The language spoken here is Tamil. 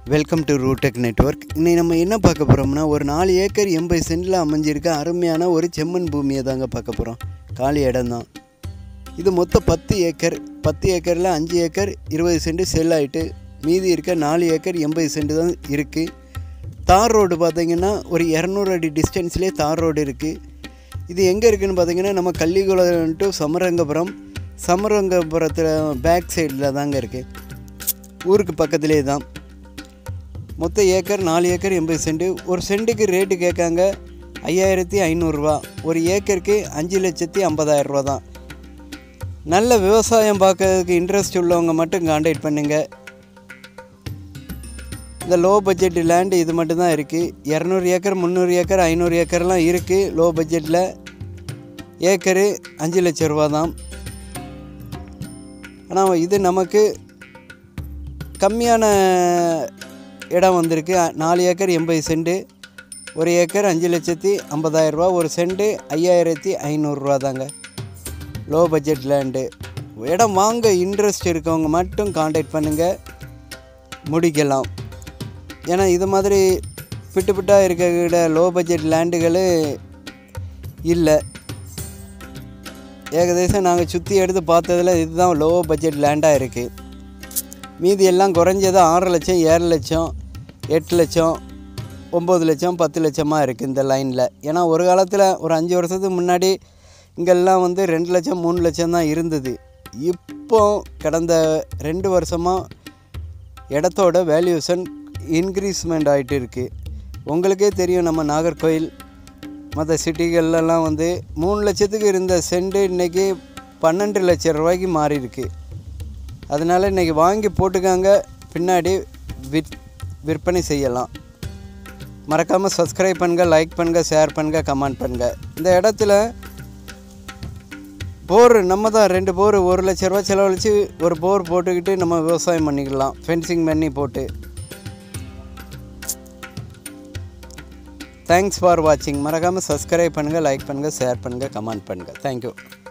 Welcome to ரூடெக் network. இன்னைக்கு நம்ம என்ன பார்க்க போகிறோம்னா, ஒரு 4 ஏக்கர் 80 சென்டில் அமைஞ்சிருக்க அருமையான ஒரு செம்மண் பூமியை தாங்க பார்க்க போகிறோம். காலி இடம் தான் இது. மொத்தம் 10 ஏக்கர். 10 ஏக்கரில் 5 ஏக்கர் 20 சென்ட் செல் ஆகிட்டு மீதி இருக்க 4 ஏக்கர் 80 சென்ட் தான் இருக்குது. தார் ரோடு பார்த்திங்கன்னா ஒரு 200 அடி டிஸ்டன்ஸ்லேயே தார் ரோடு இருக்குது. இது எங்கே இருக்குதுன்னு பார்த்திங்கன்னா, நம்ம கள்ளிக்குளம் டு சமரங்கபுரம். சமரங்கபுரத்தில் பேக் சைடில் தாங்க இருக்குது. ஊருக்கு பக்கத்துலேயே தான். மொத்த ஏக்கர் 4 ஏக்கர் 80 சென்ட். ஒரு சென்ட்டுக்கு ரேட்டு கேட்காங்க 5500 ரூபா. ஒரு ஏக்கருக்கு 5,50,000 தான். நல்ல விவசாயம் பார்க்கறதுக்கு இன்ட்ரெஸ்ட் உள்ளவங்க மட்டும் கான்டாக்ட் பண்ணுங்கள். இந்த லோ பட்ஜெட் லேண்டு இது மட்டும்தான் இருக்குது. 200 ஏக்கர் 300 ஏக்கர் 500 ஏக்கர்லாம் இருக்குது. லோ பட்ஜெட்டில் ஏக்கரு 5 லட்சம் ரூபா தான். ஆனால் இது நமக்கு கம்மியான இடம் வந்திருக்கு. 4 ஏக்கர் 80 சென்ட். ஒரு ஏக்கர் 5,50,000 ரூபா. ஒரு சென்ட்டு 5,500 ரூபா தாங்க. Low budget land. இடம் வாங்க இன்ட்ரெஸ்ட் இருக்கவங்க மட்டும் கான்டாக்ட் பண்ணுங்கள், முடிக்கலாம். ஏன்னா இது மாதிரி பிட்டுப்பிட்டாக இருக்கிற லோ பட்ஜெட் லேண்டுகள் இல்லை. ஏகദേശம் நாங்கள் சுற்றி எடுத்து பார்த்ததில் இதுதான் லோ பட்ஜெட் லேண்டாக இருக்குது. மீதி எல்லாம் குறைஞ்சது 6 லட்சம் 7 லட்சம் 8 லட்சம் 9 லட்சம் 10 லட்சமாக இருக்குது இந்த லைனில். ஏன்னா ஒரு காலத்தில் ஒரு 5 வருஷத்துக்கு முன்னாடி இங்கெல்லாம் 2 லட்சம் 3 லட்சம் தான் இருந்தது. இப்போ கடந்த 2 வருஷமாக இடத்தோட வேல்யூஷன் இன்க்ரீஸ்மெண்ட் ஆகிட்டு இருக்குது. உங்களுக்கே தெரியும், நம்ம நாகர்கோயில் மற்ற சிட்டிகள்லாம் 3 லட்சத்துக்கு இருந்த சென்ட் இன்றைக்கி 12 லட்சம் ரூபாய்க்கு மாறி இருக்குது. அதனால் இன்றைக்கி வாங்கி போட்டுக்காங்க, பின்னாடி விற்பனை செய்யலாம். மறக்காமல் சப்ஸ்கிரைப் பண்ணுங்கள், லைக் பண்ணுங்கள், ஷேர் பண்ணுங்கள், கமெண்ட் பண்ணுங்கள். இந்த இடத்துல போர் நம்ம தான் 2 போர் 1 லட்ச ரூபா செலவழித்து ஒரு போர் போட்டுக்கிட்டு நம்ம விவசாயம் பண்ணிக்கலாம், ஃபென்சிங் பண்ணி போட்டு. தேங்க்ஸ் ஃபார் வாட்சிங். மறக்காமல் சப்ஸ்கிரைப் பண்ணுங்கள், லைக் பண்ணுங்கள், ஷேர் பண்ணுங்கள், கமெண்ட் பண்ணுங்கள். தேங்க்யூ.